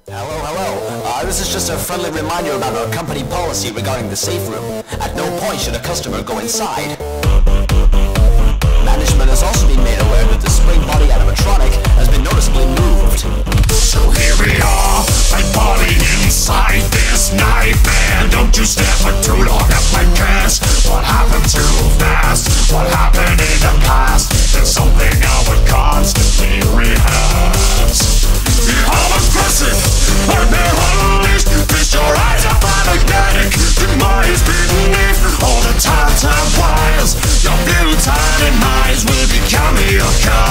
Hello, hello. This is just a friendly reminder about our company policy regarding the safe room. At no point should a customer go inside. Management has also been made aware that the spring body animatronic has been noticeably moved. So here we are, my body inside this nightmare. Don't you stare for too long at my gas. What happened too fast? What happened in the past? There's something I would constantly rehearse. I'm aggressive, I'm unleashed. Feast your eyes up on magnetic. Demise beneath all the time wires. Your futile demise will become your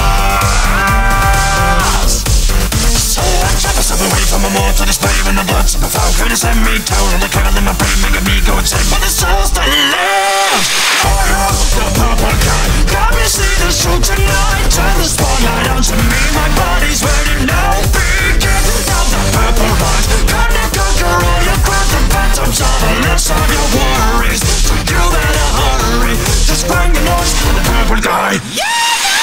cause. So I chop myself away from a mortal display when the blood's in the falcon is send me down on the curl in my brain, making me go insane. But the soul's still lives. Fire up the purple guy. Got me see the show tonight. Turn the spotlight onto me. My body's ready now. Begin now the purple light. Gonna conquer all your growth and phantoms. All the less of your worries. So you better hurry. Just bang the noise for the purple guy. Yeah!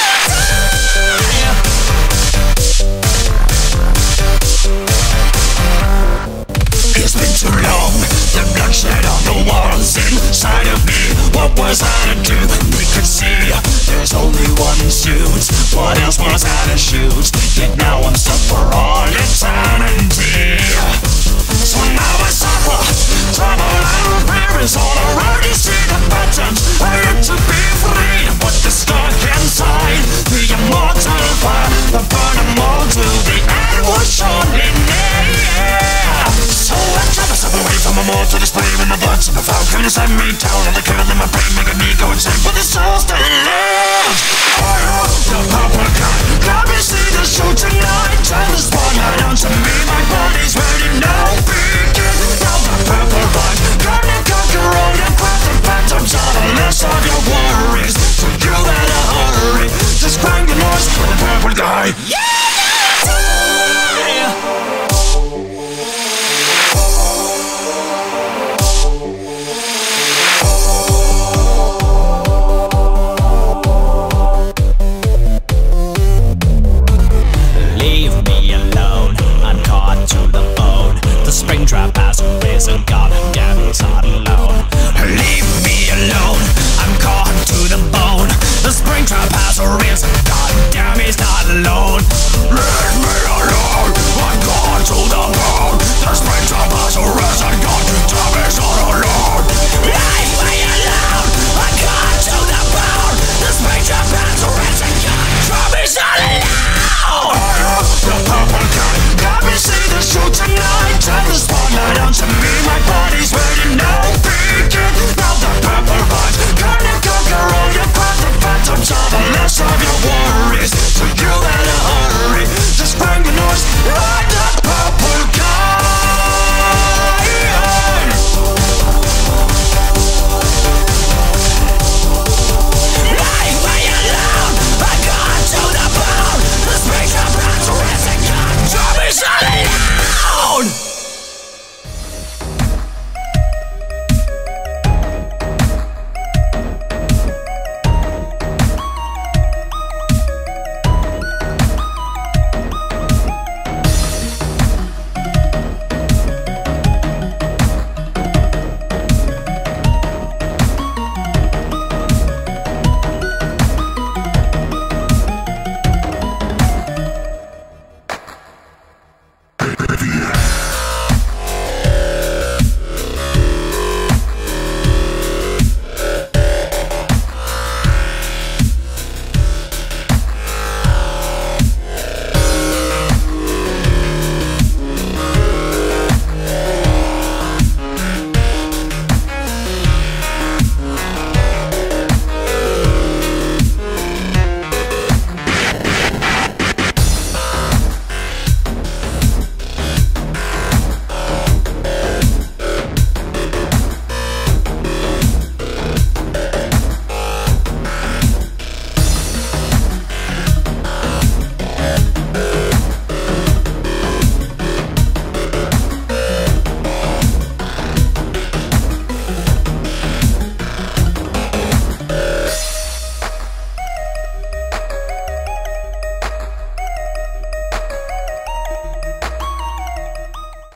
It's been too long, the bloodshed on the walls inside of me. What was I to do? We could see there's only one suit. What else was I to shoot? Yet now I'm stuck for all eternity. So now I suffer, trouble and fear is all around. You see the patterns, I need to be free. But the stuck inside, the immortal fire, the burn them all to the end was surely near. So I chop myself away from a mortal display when the blood's in the falcon is send me down on the curl in my brain, making me go insane. But the soul's still